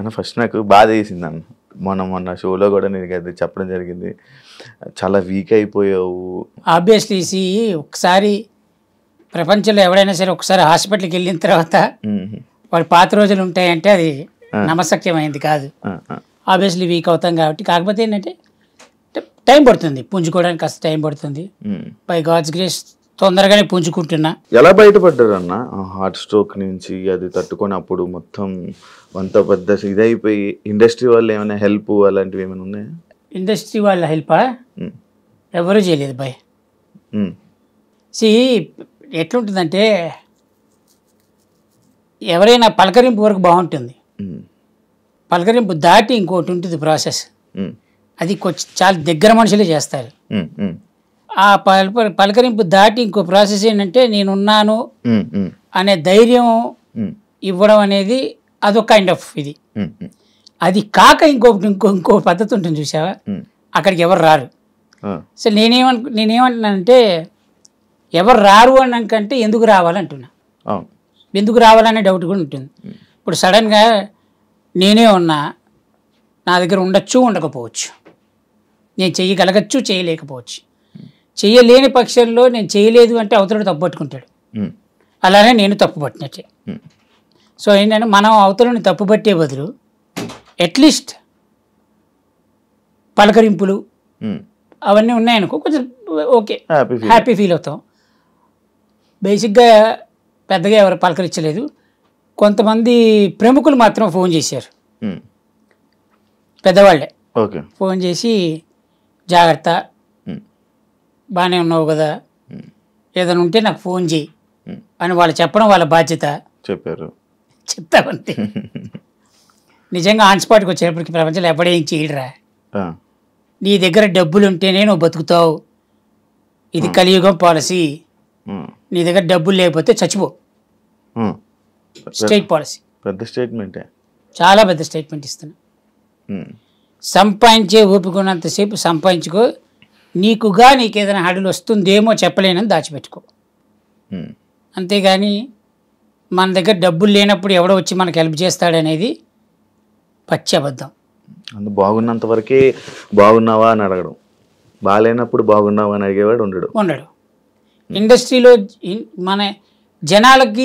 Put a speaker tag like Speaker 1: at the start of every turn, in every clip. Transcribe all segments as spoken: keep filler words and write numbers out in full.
Speaker 1: అన్న ఫస్ట్ నాకు బాధ వేసింది అన్న, మొన్న మొన్న షోలో కూడా నేను అది చెప్పడం జరిగింది, చాలా వీక్ అయిపోయావు.
Speaker 2: ఆబ్వియస్లీ సి ఒకసారి ప్రపంచంలో ఎవడైనా సరే ఒకసారి హాస్పిటల్కి వెళ్ళిన తర్వాత వాడు పాత రోజులు ఉంటాయంటే అది నమ్మశక్యమైంది కాదు. ఆబ్వియస్లీ వీక్ అవుతాం కాబట్టి, కాకపోతే ఏంటంటే టైం పడుతుంది పుంజుకోవడానికి, కాస్త టైం పడుతుంది. బై గాడ్స్ గ్రేస్ తొందరగానే పుంజుకుంటున్నా.
Speaker 1: ఎలా బయటపడ్డారు అన్న హార్ట్ స్ట్రోక్ నుంచి? అది తట్టుకొని అప్పుడు మొత్తం అంత పెద్ద ఇదైపోయి ఇండస్ట్రీ వాళ్ళు ఏమైనా హెల్ప్ అలాంటివి ఏమైనా ఉన్నాయా?
Speaker 2: ఇండస్ట్రీ వాళ్ళ హెల్పా ఎవరూ చేయలేదు బాయ్. సి ఎట్లుంటుందంటే ఎవరైనా పలకరింపు వరకు బాగుంటుంది, పలకరింపు దాటి ఇంకోటి ఉంటుంది ప్రాసెస్, అది కొంచెం చాలా దగ్గర మనుషులే చేస్తారు. ఆ పల పలకరింపు దాటి ఇంకో ప్రాసెస్ ఏంటంటే నేనున్నాను అనే ధైర్యం ఇవ్వడం అనేది అదొక కైండ్ ఆఫ్ ఇది. అది కాక ఇంకొకటి ఇంకో ఇంకో పద్ధతి ఉంటుంది చూసావా, అక్కడికి ఎవరు రారు. సో నేనేమను నేనేమంటున్నానంటే ఎవరు రారు అన్నాకంటే ఎందుకు రావాలంటున్నా, ఎందుకు రావాలనే డౌట్ కూడా ఉంటుంది. ఇప్పుడు సడన్గా నేనే ఉన్నా, నా దగ్గర ఉండొచ్చు ఉండకపోవచ్చు, నేను చెయ్యగలగచ్చు చేయలేకపోవచ్చు. చెయ్యలేని పక్షంలో నేను చేయలేదు అంటే అవతలుడు తప్పు పట్టుకుంటాడు, అలానే నేను తప్పు పట్టినట్టే. సో ఏంటంటే మనం అవతలని తప్పు పట్టే బదులు అట్లీస్ట్ పలకరింపులు అవన్నీ ఉన్నాయనుకో కొంచెం ఓకే హ్యాపీ ఫీల్ అవుతాం. బేసిక్గా పెద్దగా ఎవరు పలకరించలేదు. కొంతమంది ప్రముఖులు మాత్రం ఫోన్ చేశారు, పెద్దవాళ్ళే ఫోన్ చేసి జాగ్రత్త, బాగానే ఉన్నావు కదా, ఏదైనా ఉంటే నాకు ఫోన్ చేయి అని వాళ్ళు చెప్పడం వాళ్ళ బాధ్యత.
Speaker 1: చెప్పారు
Speaker 2: చెప్తామంతే. నిజంగా ఆన్ స్పాట్కి వచ్చేటప్పటికి ప్రపంచంలో ఎప్పుడేం చేయడరా, నీ దగ్గర డబ్బులు ఉంటేనే నువ్వు బతుకుతావు, ఇది కలియుగం పాలసీ, నీ దగ్గర డబ్బులు లేకపోతే చచ్చిపో. స్టేట్ పాలసీ,
Speaker 1: పెద్ద స్టేట్మెంట్,
Speaker 2: చాలా పెద్ద స్టేట్మెంట్ ఇస్తున్నా. సంపాదించే ఓపికన్నంతసేపు సంపాదించుకో, నీకుగా నీకు ఏదైనా హడులు వస్తుందేమో చెప్పలేనని దాచిపెట్టుకో. అంతేగాని మన దగ్గర డబ్బులు లేనప్పుడు ఎవడో వచ్చి మనకు హెల్ప్ చేస్తాడనేది పచ్చి అబద్ధం.
Speaker 1: అందు బాగున్నంత వరకే బాగున్నావా అని అడగడం, బాగాలేనప్పుడు బాగున్నావా అని అడిగేవాడు ఉండడు
Speaker 2: ఉండడు. ఇండస్ట్రీలో మన జనాలకి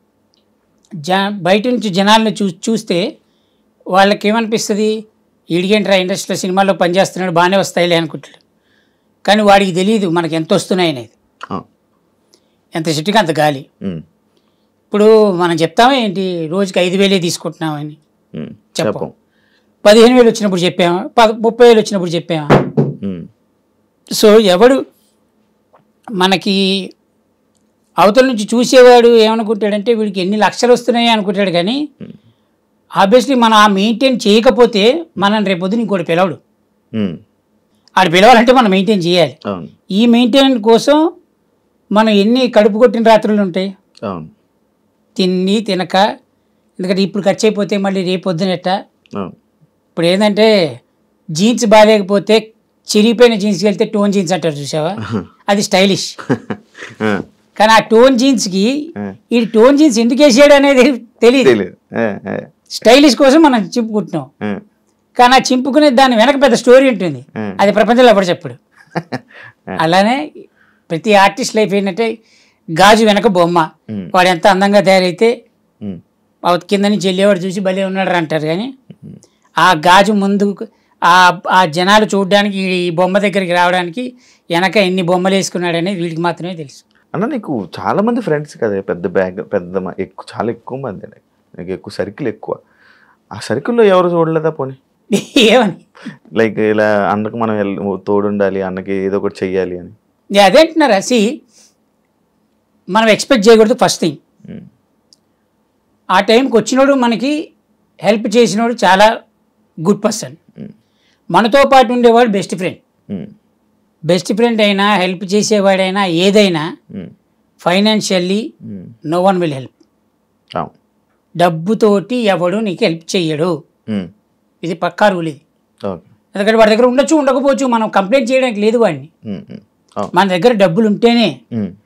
Speaker 2: జ బయట నుంచి జనాలను చూ చూస్తే వాళ్ళకి ఏమనిపిస్తుంది, ఈడిగేంట్రా ఇండస్ట్రీలో సినిమాల్లో పనిచేస్తున్నాడు బాగానే వస్తాయిలే అనుకుంటాడు. కానీ వాడికి తెలియదు మనకి ఎంత వస్తున్నాయి అనేది, ఎంత చెట్టుకి అంత గాలి. ఇప్పుడు మనం చెప్తామా ఏంటి, రోజుకి ఐదు వేలే తీసుకుంటున్నామని చెప్పం, పదిహేను వేలు వచ్చినప్పుడు చెప్పామా, ప ముప్పై వేలు వచ్చినప్పుడు చెప్పామా. సో ఎవడు మనకి అవతల నుంచి చూసేవాడు ఏమనుకుంటాడంటే వీడికి ఎన్ని లక్షలు వస్తున్నాయి అనుకుంటాడు. కానీ ఆబ్వియస్లీ మనం ఆ మెయింటైన్ చేయకపోతే మనం రేపొద్దున ఇంకోటి పిలవడు. ఆడు పిలవాలంటే మనం మెయింటైన్ చేయాలి. ఈ మెయింటైన్ కోసం మనం ఎన్ని కడుపు కొట్టిన రాత్రులు ఉంటాయి, తిని తినక. ఎందుకంటే ఇప్పుడు ఖర్చు అయిపోతే మళ్ళీ రేపు పొద్దునెట్ట. ఇప్పుడు ఏంటంటే జీన్స్ బాగాలేకపోతే చిరిగిపోయిన జీన్స్కి వెళ్తే టోన్ జీన్స్ అంటారు చూసావా, అది స్టైలిష్. కానీ ఆ టోన్ జీన్స్కి ఈ టోన్ జీన్స్ ఎందుకు వేసాడు అనేది తెలియదు. స్టైలిష్ కోసం మనం చింపుకుంటున్నాం, కానీ ఆ చింపుకునే దాని వెనక పెద్ద స్టోరీ ఉంటుంది, అది ప్రపంచంలో ఎవరు చెప్పడు. అలానే ప్రతి ఆర్టిస్ట్ లైఫ్ ఏంటంటే గాజు వెనక బొమ్మ, వాడు ఎంత అందంగా తయారైతే కింద నుంచి వెళ్ళేవాడు చూసి భలే ఉన్నాడు అంటారు. కానీ ఆ గాజు ముందు ఆ ఆ జనాలు చూడడానికి ఈ బొమ్మ దగ్గరికి రావడానికి వెనక ఎన్ని బొమ్మలు వేసుకున్నాడు అనేది వీడికి మాత్రమే తెలుసు.
Speaker 1: అన్న నీకు చాలా మంది ఫ్రెండ్స్ కదా, పెద్ద బ్యాగ్ పెద్ద ఎక్కువ చాలా ఎక్కువ మంది, నీకు ఎక్కువ సర్కిల్ ఎక్కువ. ఆ సర్కిల్లో ఎవరు చూడలేదా పోనీ
Speaker 2: ఏమని,
Speaker 1: లైక్ ఇలా అన్నకు మనం తోడుండాలి, అన్నకి ఏదో ఒకటి చెయ్యాలి అని
Speaker 2: అదేంటున్నారా? సి మనం ఎక్స్పెక్ట్ చేయకూడదు ఫస్ట్ థింగ్. ఆ టైంకి వచ్చినోడు మనకి హెల్ప్ చేసినోడు చాలా గుడ్ పర్సన్, మనతో పాటు ఉండేవాడు బెస్ట్ ఫ్రెండ్. బెస్ట్ ఫ్రెండ్ అయినా హెల్ప్ చేసేవాడైనా ఏదైనా financially no one will help. డబ్బుతోటి ఎవడు నీకు హెల్ప్ చెయ్యడు, ఇది పక్కా రూల్. ఇది ఎందుకంటే వాడి దగ్గర ఉండొచ్చు ఉండకపోవచ్చు, మనం కంప్లైంట్ చేయడానికి లేదు వాడిని. మన దగ్గర డబ్బులు ఉంటేనే,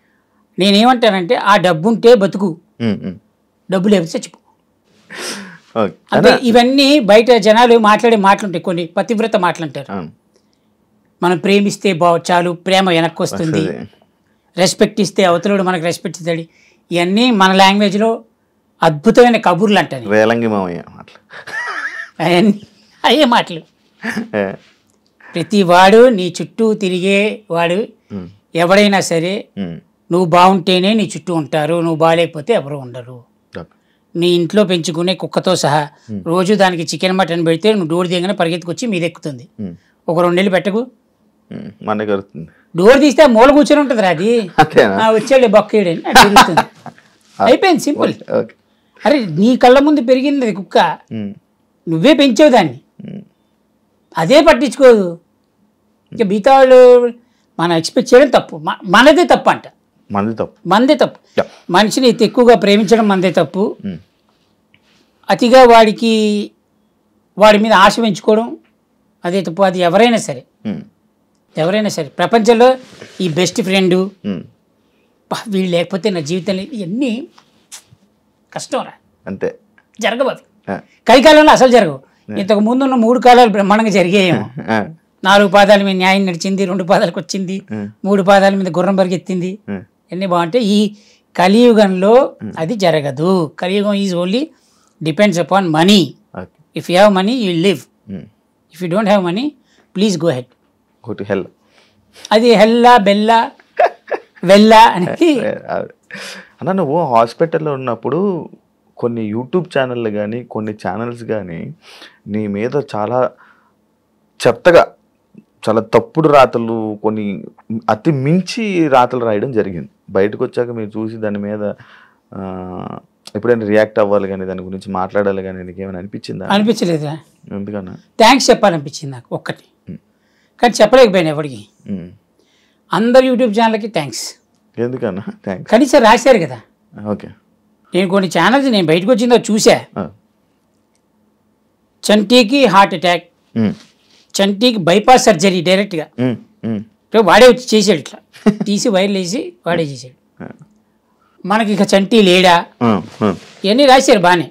Speaker 2: నేనేమంటానంటే ఆ డబ్బు ఉంటే బతుకు, డబ్బు లేకపోతే చచ్చిపో. అంటే ఇవన్నీ బయట జనాలు మాట్లాడే మాటలుంటాయి, కొన్ని పతివ్రత మాటలంటారు. మనం ప్రేమిస్తే బా చాలు, ప్రేమ వెనక్కి వస్తుంది, రెస్పెక్ట్ ఇస్తే అవతలుడు మనకు రెస్పెక్ట్ ఇస్తాడు. ఇవన్నీ మన లాంగ్వేజ్లో అద్భుతమైన కబుర్లు అంటారు.
Speaker 1: వేలంగి మామయ్య
Speaker 2: అవన్నీ అయ్యే మాటలు. ప్రతి వాడు నీ చుట్టూ తిరిగే వాడు ఎవడైనా సరే నువ్వు బాగుంటేనే నీ చుట్టూ ఉంటారు, నువ్వు బాగాలేకపోతే ఎవరు ఉండరు. నీ ఇంట్లో పెంచుకునే కుక్కతో సహా రోజు దానికి చికెన్ మటన్ పెడితే నువ్వు డోర్ దిగగానే పరిగెత్తుకొచ్చి మీద ఎక్కుతుంది. ఒక రెండు నెలలు పెట్టకు, డోర్ తీస్తే మూల కూర్చొని ఉంటుంది రా, అది వచ్చాడు బొక్కేడు తిరుగుతుంది. అయిపోయింది, సింపుల్. అరే నీ కళ్ళ ముందు పెరిగింది అది కుక్క, నువ్వే పెంచావు దాన్ని, అదే పట్టించుకోదు. ఇంకా మిగతా వాళ్ళు మనం ఎక్స్పెక్ట్ చేయడం తప్పు, మనదే తప్పు అంట.
Speaker 1: మనదే తప్పు
Speaker 2: మనదే తప్పు మనిషిని ఎక్కువగా ప్రేమించడం మనదే తప్పు. అతిగా వాడికి వాడి మీద ఆశ పెంచుకోవడం అదే తప్పు. అది ఎవరైనా సరే ఎవరైనా సరే ప్రపంచంలో ఈ బెస్ట్ ఫ్రెండు వీళ్ళు లేకపోతే నా జీవితంలో ఇవన్నీ కష్టం రా,
Speaker 1: అంతే
Speaker 2: జరగవు. అవి కలికాలంలో అసలు జరగవు. ఇంతకు ముందు ఉన్న మూడు కాలాలు బ్రహ్మాండంగా జరిగాయేమో. నాలుగు పాదాల మీద న్యాయం నడిచింది, రెండు పాదాలకు వచ్చింది, మూడు పాదాల మీద గుర్రం పరిగెత్తింది, అన్నీ బాగుంటాయి. ఈ కలియుగంలో అది జరగదు. కలియుగం is only depends upon money. If you have money you live, if you don't have money please go head. అది హెల్లా బెల్లా వెల్లా అనేది.
Speaker 1: అన్న నువ్వు హాస్పిటల్లో ఉన్నప్పుడు కొన్ని యూట్యూబ్ ఛానళ్ళు కానీ కొన్ని ఛానల్స్ కానీ నీ మీద చాలా చెత్తగా చాలా తప్పుడు రాతలు, కొన్ని అతి మించి రాతలు రాయడం జరిగింది. బయటకు వచ్చాక మీరు చూసి దాని మీద ఎప్పుడైనా రియాక్ట్ అవ్వాలి కానీ దాని గురించి మాట్లాడాలి కానీ నీకు ఏమైనా అనిపించిందా?
Speaker 2: అనిపించలేదా?
Speaker 1: ఎందుకన్నా?
Speaker 2: థ్యాంక్స్ చెప్పాలనిపించింది నాకు ఒక్కటి, కానీ చెప్పలేకపోయాను ఎవరికి. అందరు యూట్యూబ్ ఛానల్కి థ్యాంక్స్.
Speaker 1: ఎందుకన్నా థ్యాంక్స్?
Speaker 2: కనీసం రాశారు కదా.
Speaker 1: ఓకే,
Speaker 2: నేను కొన్ని ఛానల్స్ నేను బయటకు వచ్చిందో చూసా. చంటీకి హార్ట్ అటాక్, చంటీకి బైపాస్ సర్జరీ డైరెక్ట్గా వాడే వచ్చి చేసాడు, ఇట్లా తీసి వైర్లు వేసి వాడే చేసాడు. మనకి ఇక చంటీ లేడా ఇవన్నీ రాశారు బాగానే.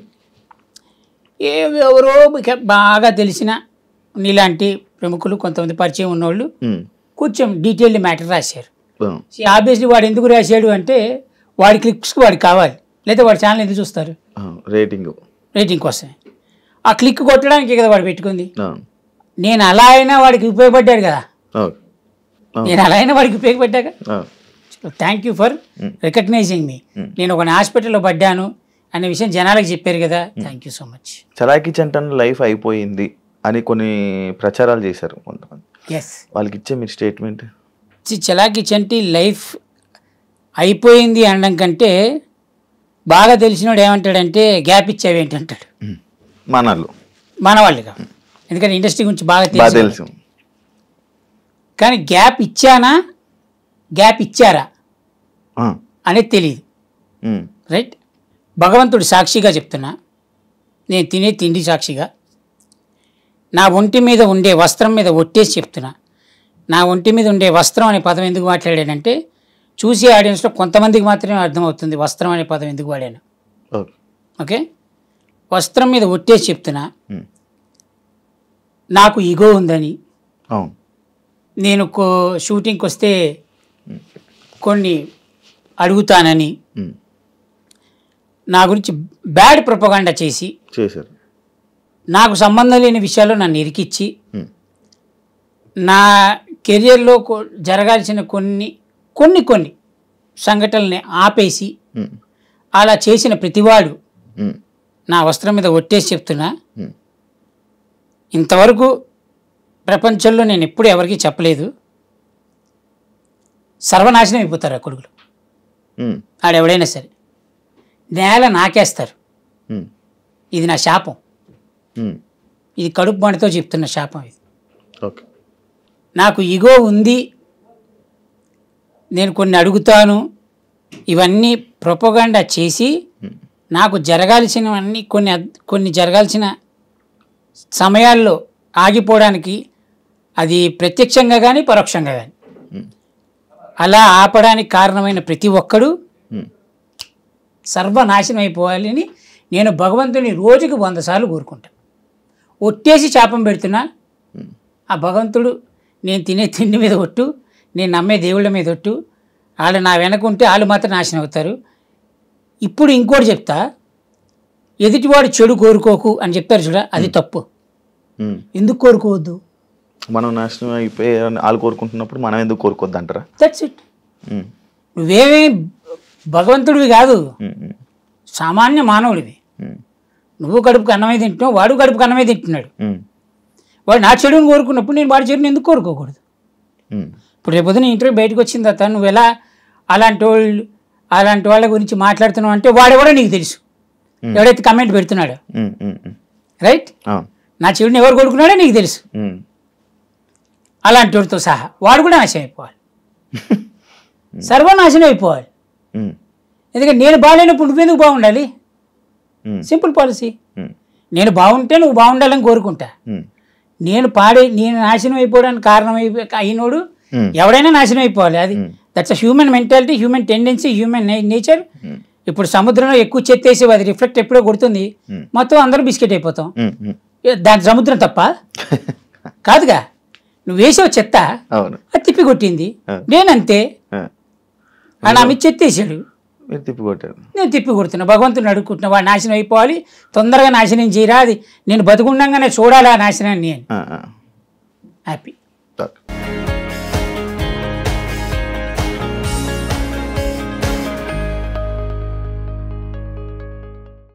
Speaker 2: ఏ ఎవరో బాగా తెలిసిన నీలాంటి ప్రముఖులు కొంతమంది పరిచయం ఉన్నవాళ్ళు కొంచెం డీటెయిల్డ్ మ్యాటర్ రాశారు. ఆబ్వియస్లీ వాడు ఎందుకు రాశాడు అంటే వాడి క్లిక్స్కి వాడికి కావాలి, లేదా వాడి ఛానల్ ఎందుకు చూస్తారు?
Speaker 1: రేటింగ్
Speaker 2: రేటింగ్ కోసమే. ఆ క్లిక్ కొట్టడానికి కదా వాడు పెట్టుకుంది. నేను అలా అయినా వాడికి ఉపయోగపడ్డాడు కదా, నేను అలా అయినా వాడికి ఉపయోగపడ్డాక thank you for recognising me. నేను ఒక హాస్పిటల్లో పడ్డాను అనే విషయం జనాలకు చెప్పారు కదా, థ్యాంక్ యూ సో మచ్.
Speaker 1: చలాకీ చంటన్ లైఫ్ అయిపోయింది అని కొన్ని ప్రచారాలు చేశారు కొంతమంది.
Speaker 2: ఎస్,
Speaker 1: వాళ్ళకి ఇచ్చే మీరు స్టేట్మెంట్?
Speaker 2: చలాకీ చంటి లైఫ్ అయిపోయింది అనడం కంటే బాగా తెలిసినోడు ఏమంటాడంటే గ్యాప్ ఇచ్చావి ఏంటి అంటాడు.
Speaker 1: మనలు
Speaker 2: మన వాళ్ళుగా, ఎందుకంటే ఇండస్ట్రీ గురించి బాగా తెలుసు. కానీ గ్యాప్ ఇచ్చానా గ్యాప్ ఇచ్చారా అనేది తెలియదు. రైట్, భగవంతుడు సాక్షిగా చెప్తున్నా, నేను తినే తిండి సాక్షిగా, నా ఒంటి మీద ఉండే వస్త్రం మీద ఒట్టేసి చెప్తున్నా. నా ఒంటి మీద ఉండే వస్త్రం అనే పదం ఎందుకు మాట్లాడానంటే చూసే ఆడియన్స్లో కొంతమందికి మాత్రమే అర్థమవుతుంది వస్త్రం అనే పదం ఎందుకు వాడాను. ఓకే, వస్త్రం మీద ఒట్టేసి చెప్తున్నా, నాకు ఈగో ఉందని, నేను కో షూటింగ్కి వస్తే కొన్ని అడుగుతానని, నా గురించి బ్యాడ్ ప్రొపగాండా చేసి
Speaker 1: చేశారు,
Speaker 2: నాకు సంబంధం లేని విషయాల్లో నన్ను ఇరికిచ్చి, నా కెరియర్లో జరగాల్సిన కొన్ని కొన్ని కొన్ని సంఘటనల్ని ఆపేసి అలా చేసిన ప్రతివాడు నా వస్త్రం మీద ఒట్టేసి చెప్తున్నా, ఇంతవరకు ప్రపంచంలో నేను ఎప్పుడు ఎవరికి చెప్పలేదు, సర్వనాశనం అయిపోతారు ఆ కొడుకులు. ఆడెవడైనా సరే నేల నాకేస్తారు. ఇది నా శాపం, ఇది కడుపు మంటతో చెప్తున్న శాపం ఇది. నాకు ఈగో ఉంది, నేను కొన్ని అడుగుతాను, ఇవన్నీ ప్రొపగాండా చేసి నాకు జరగాల్సినవన్నీ కొన్ని కొన్ని జరగాల్సిన సమయాల్లో ఆగిపోవడానికి, అది ప్రత్యక్షంగా కానీ పరోక్షంగా కానీ అలా ఆపడానికి కారణమైన ప్రతి ఒక్కడు సర్వనాశనం అయిపోవాలని నేను భగవంతుని రోజుకి వంద సార్లు కోరుకుంటాను. ఒట్టేసి శాపం పెడుతున్నా, ఆ భగవంతుడు నేను తినే తిండి మీద ఒట్టు, నేను నమ్మే దేవుళ్ళ మీద ఒట్టు, వాళ్ళు నా వెనకుంటే వాళ్ళు మాత్రం నాశనం అవుతారు. ఇప్పుడు ఇంకోటి చెప్తా, ఎదుటివాడు చెడు కోరుకోకు అని చెప్తారు చూడ, అది తప్పు. ఎందుకు కోరుకోవద్దు?
Speaker 1: మనం నాశనం అయిపోయి వాళ్ళు కోరుకుంటున్నప్పుడు మనం ఎందుకు కోరుకోవద్దు అంటారా?
Speaker 2: That's it. నువ్వేమీ భగవంతుడివి కాదు, సామాన్య మానవుడివి. నువ్వు కడుపుకు అన్నమే తింటున్నావు, వాడు కడుపుకు అన్నమే తింటున్నాడు. వాడు నా చెడుని కోరుకున్నప్పుడు నేను వాడి చెడుని ఎందుకు కోరుకోకూడదు? ఇప్పుడు రేపొద్దున ఇంటర్వ్యూ బయటకు వచ్చిన తర్వాత నువ్వు ఎలా అలాంటి వాళ్ళు అలాంటి వాళ్ళ గురించి మాట్లాడుతున్నావు అంటే వాడెవడో నీకు తెలుసు, ఎవడైతే కమెంట్ పెడుతున్నాడో. రైట్? నా చెడుని ఎవరు కోరుకున్నాడో నీకు తెలుసు. అలాంటి వాడితో సహా వాడు కూడా నాశనం అయిపోవాలి, సర్వనాశనం అయిపోవాలి. ఎందుకంటే నేను బాగాలేనప్పుడు నువ్వెందుకు బాగుండాలి? Simple policy. నేను బాగుంటే నువ్వు బాగుండాలని కోరుకుంటా. నేను పాడే నేను నాశనం అయిపోవడానికి కారణం అయినోడు ఎవడైనా నాశనం అయిపోవాలి. అది that's a human mentality, human tendency, human nature. ఇప్పుడు సముద్రంలో ఎక్కువ చెత్తేసి అది రిఫ్లెక్ట్ ఎప్పుడో కొడుతుంది, మొత్తం అందరూ బిస్కెట్ అయిపోతాం. దాని సముద్రం తప్ప కాదుగా, నువ్వు వేసావు చెత్త, అది తిప్పి కొట్టింది. నేనంతే, నా మీద చెత్త వేసాడు, నేను తిప్పి కొడుతున్నా. భగవంతుని అడుగుకుంటున్నా, వాడు నాశనం అయిపోవాలి, తొందరగా నాశనం చేయరా, అది నేను బతుకుండగానే చూడాలి ఆ నాశనాన్ని అని. హ్యాపీ.